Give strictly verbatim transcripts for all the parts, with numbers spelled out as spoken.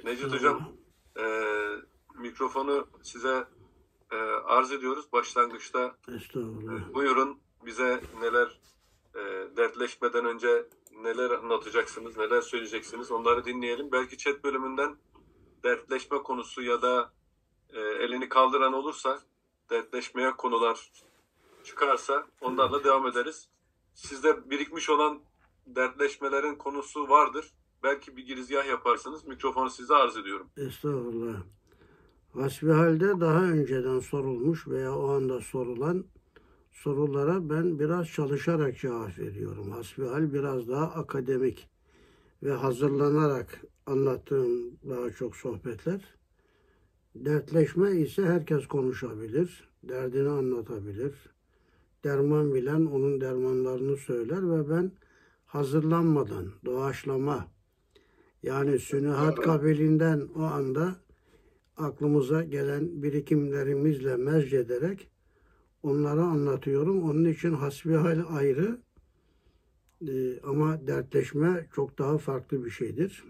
Necdet Hocam, e, mikrofonu size e, arz ediyoruz. Başlangıçta e, buyurun bize neler e, dertleşmeden önce neler anlatacaksınız, neler söyleyeceksiniz onları dinleyelim. Belki chat bölümünden dertleşme konusu ya da e, elini kaldıran olursa, dertleşmeye konular çıkarsa onlarla evet. devam ederiz. Sizde birikmiş olan dertleşmelerin konusu vardır. Belki bir girizgah yaparsınız. Mikrofonu size arz ediyorum. Estağfurullah. Hasbihalde daha önceden sorulmuş veya o anda sorulan sorulara ben biraz çalışarak cevap veriyorum. Hasbihal biraz daha akademik ve hazırlanarak anlattığım daha çok sohbetler. Dertleşme ise herkes konuşabilir, derdini anlatabilir. Derman bilen onun dermanlarını söyler ve ben hazırlanmadan, doğaçlama, yani sünuhat kabilinden o anda aklımıza gelen birikimlerimizle mezc ederek onları anlatıyorum. Onun için hasbihal ayrı ee, ama dertleşme çok daha farklı bir şeydir.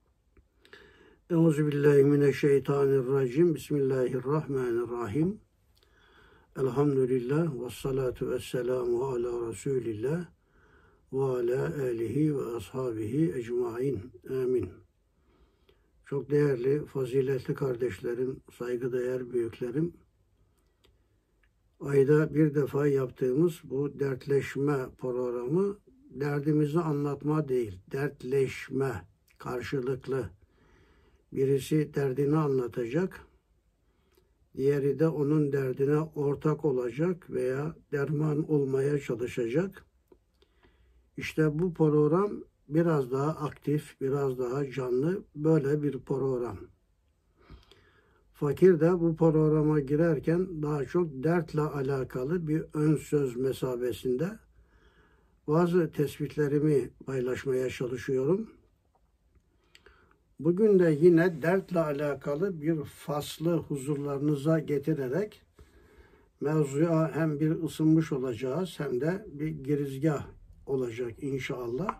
Euzubillahimineşşeytanirracim. Bismillahirrahmanirrahim. Elhamdülillah ve salatu ve selamu ala Resulillah ve ala alihi ve ashabihi ecmain. Amin. Çok değerli, faziletli kardeşlerim, saygıdeğer büyüklerim, ayda bir defa yaptığımız bu dertleşme programı, derdimizi anlatma değil, dertleşme, karşılıklı. Birisi derdini anlatacak, diğeri de onun derdine ortak olacak veya derman olmaya çalışacak. İşte bu program biraz daha aktif, biraz daha canlı, böyle bir program. Fakir de bu programa girerken daha çok dertle alakalı bir ön söz mesabesinde bazı tespitlerimi paylaşmaya çalışıyorum. Bugün de yine dertle alakalı bir faslı huzurlarınıza getirerek mevzuya hem bir ısınmış olacağız hem de bir girizgah olacak inşallah.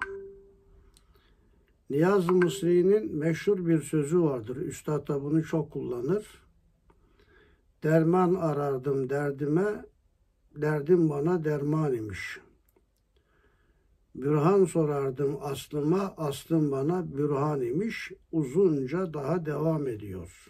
Niyazi Mısri'nin meşhur bir sözü vardır. Üstad da bunu çok kullanır. Derman arardım derdime, derdim bana derman imiş. Bürhan sorardım aslıma, aslım bana bürhan imiş. Uzunca daha devam ediyor.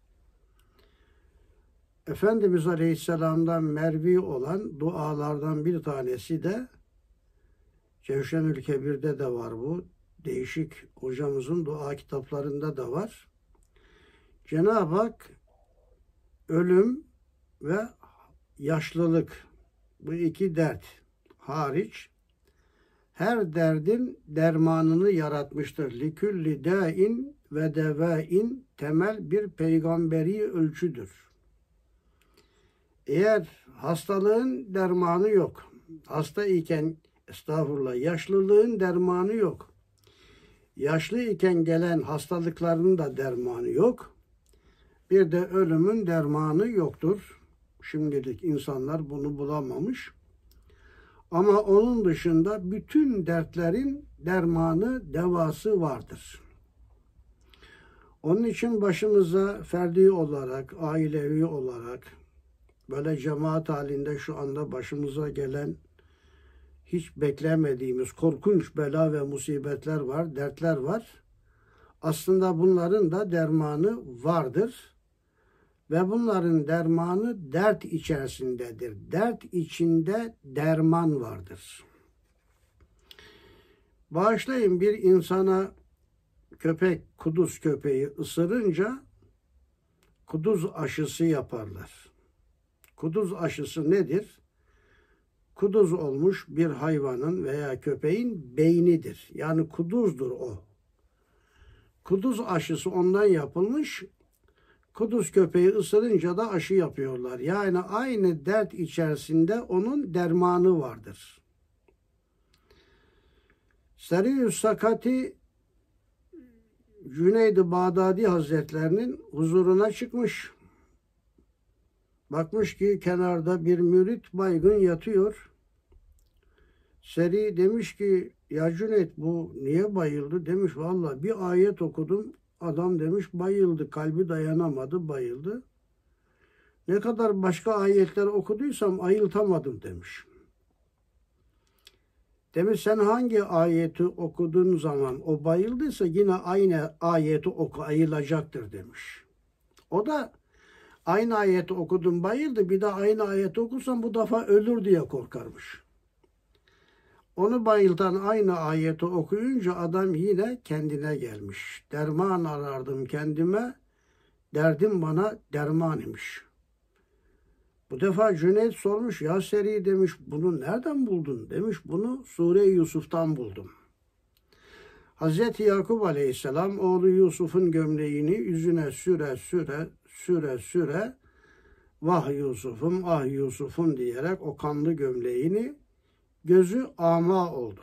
Efendimiz Aleyhisselam'dan mervi olan dualardan bir tanesi de Cevşenül Kebir'de de var bu. Değişik hocamızın dua kitaplarında da var. Cenab-ı Hak ölüm ve yaşlılık, bu iki dert hariç her derdin dermanını yaratmıştır. Likülli dâin ve devâin temel bir peygamberi ölçüdür. Eğer hastalığın dermanı yok, hasta iken estağfurullah yaşlılığın dermanı yok, yaşlı iken gelen hastalıkların da dermanı yok, bir de ölümün dermanı yoktur. Şimdilik insanlar bunu bulamamış. Ama onun dışında bütün dertlerin dermanı, devası vardır. Onun için başımıza ferdi olarak, ailevi olarak, böyle cemaat halinde şu anda başımıza gelen hiç beklemediğimiz korkunç bela ve musibetler var, dertler var. Aslında bunların da dermanı vardır. Ve bunların dermanı dert içerisindedir. Dert içinde derman vardır. Bağışlayın, bir insana köpek, kuduz köpeği ısırınca kuduz aşısı yaparlar. Kuduz aşısı nedir? Kuduz olmuş bir hayvanın veya köpeğin beynidir. Yani kuduzdur o. Kuduz aşısı ondan yapılmış. Kuduz köpeği ısırınca da aşı yapıyorlar. Yani aynı dert içerisinde onun dermanı vardır. Sarıyüz Sakati Cüneyd-i Bağdadi Hazretlerinin huzuruna çıkmış. Bakmış ki kenarda bir mürit baygın yatıyor. Seri demiş ki ya Cüneyt bu niye bayıldı? Demiş vallahi bir ayet okudum Adam demiş bayıldı. Kalbi dayanamadı, bayıldı. Ne kadar başka ayetler okuduysam ayıltamadım demiş. Demiş sen hangi ayeti okuduğun zaman o bayıldıysa yine aynı ayeti oku, ayılacaktır demiş. O da aynı ayeti okudum bayıldı, bir de aynı ayeti okursam bu defa ölür diye korkarmış. Onu bayıltan aynı ayeti okuyunca adam yine kendine gelmiş. Derman arardım kendime, derdim bana derman imiş. Bu defa Cüneyt sormuş, ya Seri demiş, bunu nereden buldun? Demiş, bunu Sure-i Yusuf'tan buldum. Hazreti Yakup Aleyhisselam oğlu Yusuf'un gömleğini yüzüne süre süre süre süre vah Yusuf'um ah Yusuf'um diyerek o kanlı gömleğini gözü ama oldu.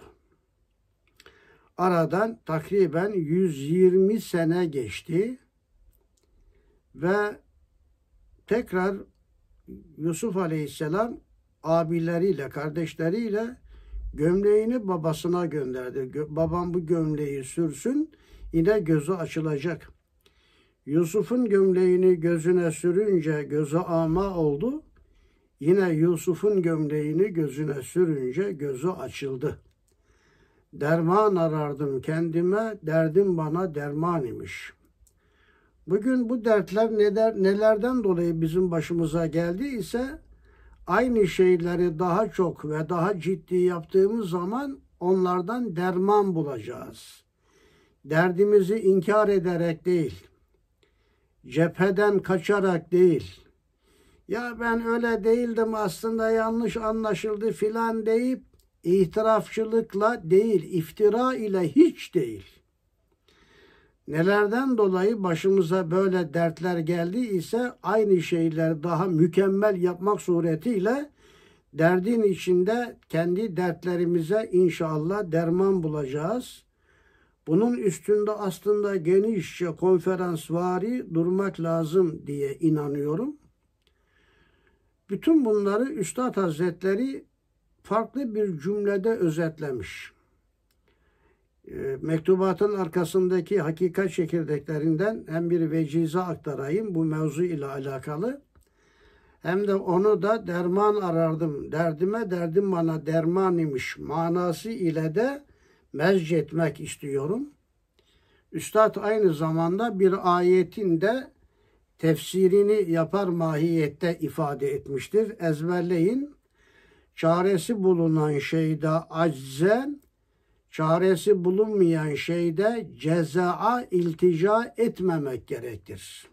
Aradan takriben yüz yirmi sene geçti ve tekrar Yusuf Aleyhisselam abileriyle, kardeşleriyle gömleğini babasına gönderdi. Gö- babam bu gömleği sürsün, yine gözü açılacak. Yusuf'un gömleğini gözüne sürünce gözü ama oldu. Yine Yusuf'un gömleğini gözüne sürünce gözü açıldı. Derman arardım kendime, derdim bana derman imiş. Bugün bu dertler neler, nelerden dolayı bizim başımıza geldi ise aynı şeyleri daha çok ve daha ciddi yaptığımız zaman onlardan derman bulacağız. Derdimizi inkar ederek değil, cepheden kaçarak değil, ya ben öyle değildim aslında yanlış anlaşıldı filan deyip itirafçılıkla değil, iftira ile hiç değil. Nelerden dolayı başımıza böyle dertler geldi ise aynı şeyleri daha mükemmel yapmak suretiyle derdin içinde kendi dertlerimize inşallah derman bulacağız. Bunun üstünde aslında genişçe konferansvari durmak lazım diye inanıyorum. Bütün bunları Üstad Hazretleri farklı bir cümlede özetlemiş. Mektubatın arkasındaki hakikat çekirdeklerinden hem bir vecize aktarayım bu mevzu ile alakalı. Hem de onu da derman arardım, derdime derdim bana derman imiş manası ile de mezcetmek istiyorum. Üstad aynı zamanda bir ayetin de tefsirini yapar mahiyette ifade etmiştir. Ezberleyin. Çaresi bulunan şeyde aczen, çaresi bulunmayan şeyde cezaa iltica etmemek gerektir.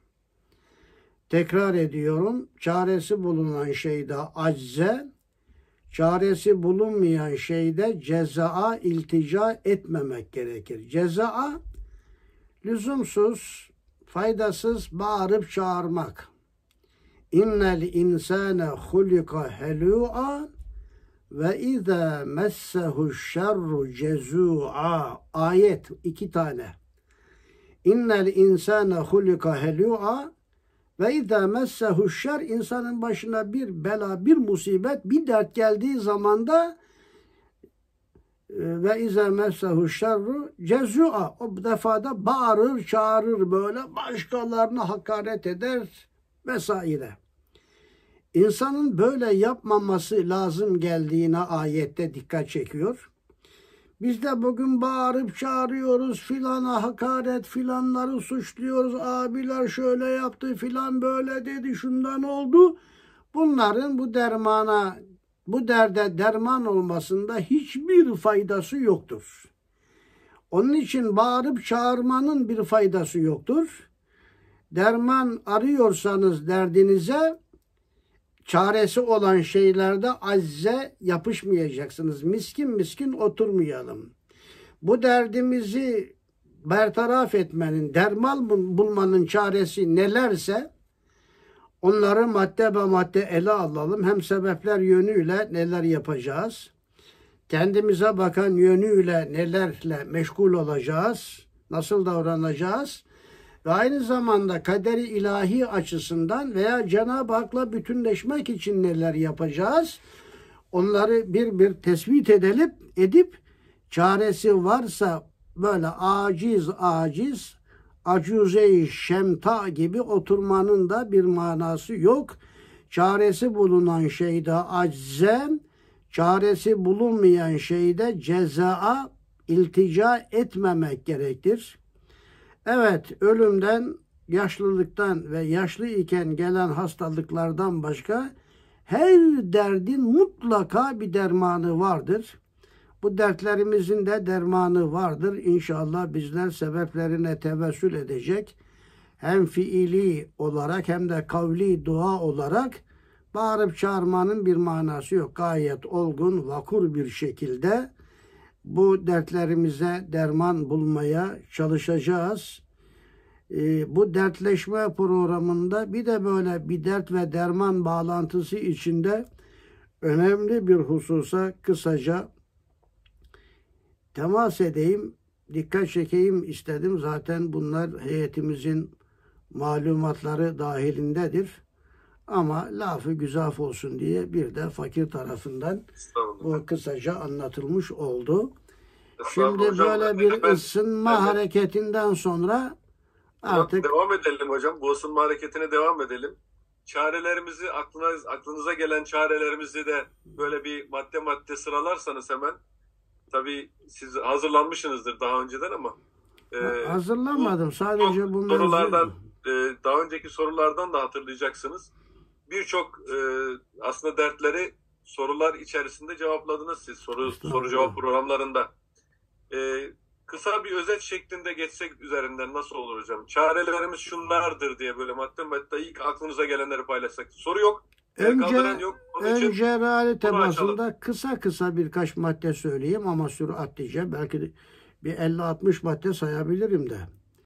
Tekrar ediyorum. Çaresi bulunan şeyde acze, çaresi bulunmayan şeyde cezaa iltica etmemek gerekir. Cezaa, lüzumsuz, faydasız bağırıp çağırmak. İnnel insane hulika helu'a ve izâ messehu şerru cezu'a. Ayet iki tane. İnnel insane hulika helu'a ve izâ messehu şer, insanın başına bir bela, bir musibet, bir dert geldiği zaman da ve izâ messehu şerru cezu'a, o defada bağırır, çağırır, böyle başkalarına hakaret eder vesaire. İnsanın böyle yapmaması lazım geldiğine ayette dikkat çekiyor. Biz de bugün bağırıp çağırıyoruz, filana hakaret, filanları suçluyoruz, abiler şöyle yaptı, filan böyle dedi, şundan oldu. Bunların bu dermana, bu derde derman olmasında hiçbir faydası yoktur. Onun için bağırıp çağırmanın bir faydası yoktur. Derman arıyorsanız derdinize, çaresi olan şeylerde azze yapışmayacaksınız. Miskin miskin oturmayalım. Bu derdimizi bertaraf etmenin, derman bulmanın çaresi nelerse onları madde be madde ele alalım. Hem sebepler yönüyle neler yapacağız, kendimize bakan yönüyle nelerle meşgul olacağız, nasıl davranacağız ve aynı zamanda kaderi ilahi açısından veya Cenab-ı Hak'la bütünleşmek için neler yapacağız, onları bir bir tespit edilip edip çaresi varsa böyle aciz aciz acuze-i şemta gibi oturmanın da bir manası yok. Çaresi bulunan şeyde acze, çaresi bulunmayan şeyde cezaa iltica etmemek gerektir. Evet, ölümden, yaşlılıktan ve yaşlı iken gelen hastalıklardan başka her derdin mutlaka bir dermanı vardır. Bu dertlerimizin de dermanı vardır. İnşallah bizler sebeplerine tevessül edecek. Hem fiili olarak hem de kavli dua olarak bağırıp çağırmanın bir manası yok. Gayet olgun, vakur bir şekilde bu dertlerimize derman bulmaya çalışacağız. Ee, bu dertleşme programında bir de böyle bir dert ve derman bağlantısı içinde önemli bir hususa kısaca temas edeyim, dikkat çekeyim istedim. Zaten bunlar heyetimizin malumatları dahilindedir. Ama lafı güzaf olsun diye bir de fakir tarafından bu kısaca anlatılmış oldu. Şimdi böyle bir ısınma evet. hareketinden sonra artık devam edelim hocam. Bu ısınma hareketine devam edelim. Çarelerimizi aklınız, aklınıza gelen çarelerimizi de böyle bir madde madde sıralarsanız hemen. Tabii siz hazırlanmışsınızdır daha önceden ama e, hazırlanmadım. Bu, sadece bu sorulardan e, daha önceki sorulardan da hatırlayacaksınız. Birçok e, aslında dertleri sorular içerisinde cevapladınız siz soru soru cevap programlarında. E, kısa bir özet şeklinde geçsek üzerinden nasıl olur hocam? Çarelerimiz şunlardır diye böyle madde madde ilk aklınıza gelenleri paylaşsak. Soru yok. Önce, yok. önce reali temasında kısa kısa birkaç madde söyleyeyim ama süratlice belki bir elli altmış madde sayabilirim de.